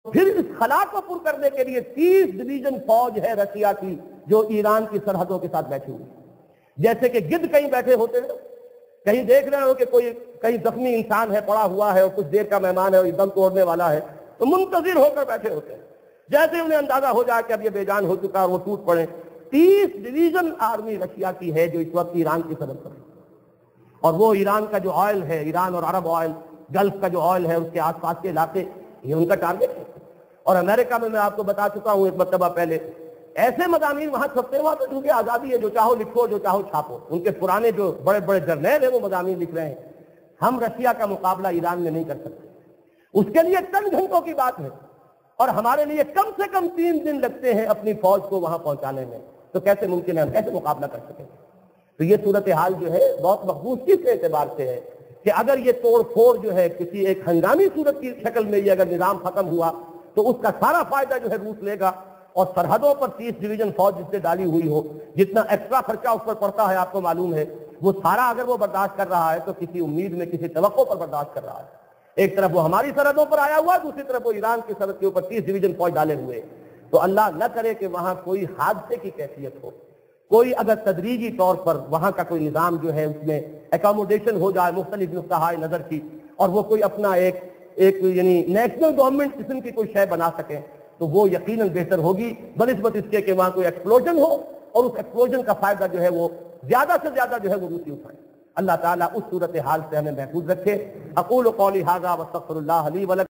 پھر اس خلا کو پر کرنے کے لیے 30 ڈویژن فوج ہے رشیا کی جو ایران کی سرحدوں کے ساتھ بیٹھی ہوئی. جیسے کہ گدھ کہیں بیٹھے ہوتے ہیں، کہیں دیکھ رہے ہو کہ کوئی کہیں زخمی انسان ہے پڑا ہوا ہے اور کچھ دیر کا مہمان ہے اور دم توڑنے والا ہے، تو منتظر ہو کر بیٹھے ہوتے ہیں. جیسے انہیں اندازہ ہو جائے کہ اب یہ بے جان ہو چکا اور وہ ٹوٹ پڑے، 30 ڈویژن آرمی رشیا کی ہے جو اس وقت ایران کی سرحد پر ہے. اور وہ ایران کا جو آئل ہے، ایران اور عرب آئل، گلف کا جو آئل ہے، اس کے آس پاس کے علاقے، یہ ان کا ٹارگٹ ہے. اور امریکہ میں آپ کو بتا چکا ہوں ایک مرتبہ پہلے، ایسے مضامین وہاں چھپتے ہیں، وہاں تو کیونکہ آزادی ہے، جو چاہو لکھو جو چاہو چھاپو. ان کے پرانے جو بڑے بڑے جرنیل ہیں وہ مضامین لکھ رہے ہیں. ہم رشیا کا مقابلہ ایران میں نہیں کر سکتے، اس کے لیے چند گھنٹوں کی بات ہے، اور ہمارے لیے کم سے کم 3 دن لگتے ہیں اپنی فوج کو وہاں پہنچانے میں. تو کیسے ممکن ہے ہم کیسے مقابلہ کر سکیں؟ تو یہ صورتحال جو ہے بہت مخصوص کس اعتبار سے ہے کہ اگر یہ توڑ پھوڑ جو ہے کسی ایک ہنگامی صورت کی شکل میں یہ اگر نظام ختم ہوا تو اس کا سارا فائدہ جو ہے روس لے گا. اور سرحدوں پر 30 ڈویژن فوج جس سے ڈالی ہوئی ہو، جتنا ایکسٹرا خرچہ اس پر پڑتا ہے آپ کو معلوم ہے، وہ سارا اگر وہ برداشت کر رہا ہے تو کسی امید میں کسی توقع پر برداشت کر رہا ہے. ایک طرف وہ ہماری سرحدوں پر آیا ہوا، دوسری طرف وہ ایران کی سرحد کے اوپر 30 ڈویژن فوج ڈالے ہوئے. تو اللہ نہ کرے کہ وہاں کوئی حادثے کی کیفیت ہو، کوئی اگر تدریجی طور پر وہاں کا کوئی نظام جو ہے اس میں اکاموڈیشن ہو جائے مختلف نقطۂ نظر کی، اور وہ کوئی اپنا ایک یعنی نیشنل گورنمنٹ قسم کی کوئی شے بنا سکے، تو وہ یقیناً بہتر ہوگی بنسبت اس کے کہ وہاں کوئی ایکسپلوژن ہو اور اس ایکسپلوژن کا فائدہ جو ہے وہ زیادہ سے زیادہ جو ہے وہ روسی اٹھائیں. اللہ تعالیٰ اس صورتحال سے ہمیں محفوظ رکھے. اقول قولی ھذا واستغفر اللہ لی ولکم.